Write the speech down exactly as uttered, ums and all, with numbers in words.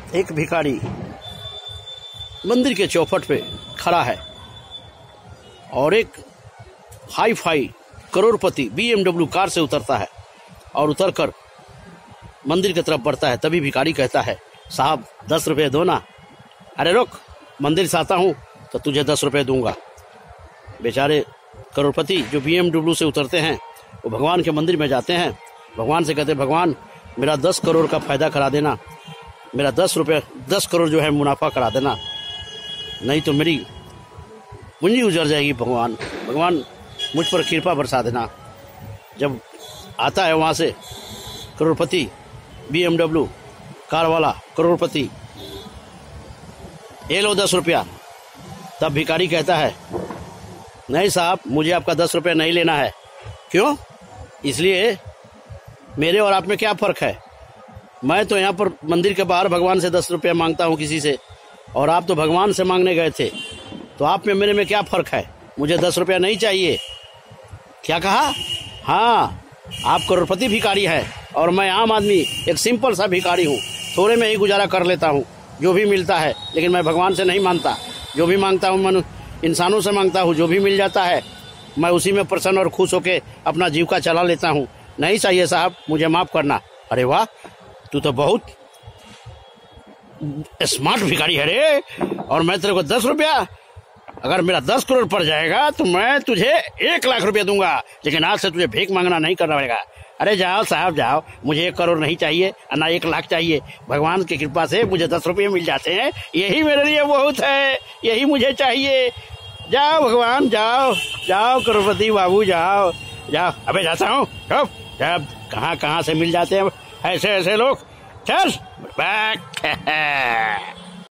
एक भिखारी मंदिर के चौखट पे खड़ा है और एक हाई फाई करोड़पति बी एम डब्ल्यू कार से उतरता है और उतरकर मंदिर की तरफ बढ़ता है। तभी भिखारी कहता है, साहब दस रुपये दो ना। अरे रुक, मंदिर से आता हूँ तो तुझे दस रुपये दूंगा। बेचारे करोड़पति जो बी एम डब्ल्यू से उतरते हैं वो भगवान के मंदिर में जाते हैं। भगवान से कहते, भगवान मेरा दस करोड़ का फायदा करा देना, मेरा दस रुपये दस करोड़ जो है मुनाफा करा देना, नहीं तो मेरी पूंजी उजड़ जाएगी। भगवान भगवान मुझ पर कृपा बरसा देना। जब आता है वहाँ से करोड़पति बी एम डब्ल्यू कार वाला करोड़पति, ये लो दस रुपया। तब भिखारी कहता है, नहीं साहब मुझे आपका दस रुपया नहीं लेना है। क्यों? इसलिए मेरे और आप में क्या फ़र्क है? मैं तो यहाँ पर मंदिर के बाहर भगवान से दस रुपया मांगता हूँ किसी से, और आप तो भगवान से मांगने गए थे। तो आप में मेरे में क्या फ़र्क है? मुझे दस रुपया नहीं चाहिए। क्या कहा? हाँ, आप करोड़पति भिखारी है और मैं आम आदमी एक सिंपल सा भिखारी हूँ। थोड़े में ही गुजारा कर लेता हूँ जो भी मिलता है, लेकिन मैं भगवान से नहीं मांगता। जो भी मांगता हूँ मैं इंसानों से मांगता हूँ। जो भी मिल जाता है मैं उसी में प्रसन्न और खुश होकर अपना जीविका चला लेता हूँ। नहीं चाहिए साहब, मुझे माफ़ करना। अरे वाह, तू तो बहुत स्मार्ट भिखारी है रे। और मैं तेरे को दस रुपया, अगर मेरा दस करोड़ पड़ जाएगा तो मैं तुझे एक लाख रुपया दूंगा, लेकिन आज से तुझे भीख मांगना नहीं करना पड़ेगा। अरे जाओ साहब जाओ, मुझे एक करोड़ नहीं चाहिए ना एक लाख चाहिए। भगवान की कृपा से मुझे दस रुपये मिल जाते हैं, यही मेरे लिए बहुत है, यही मुझे चाहिए। जाओ भगवान, जाओ जाओ करोड़पति बाबू, जाओ जाओ। अबे जाता हूँ, जब कहाँ कहाँ से मिल जाते हैं ऐसे ऐसे लोग। चल बैक।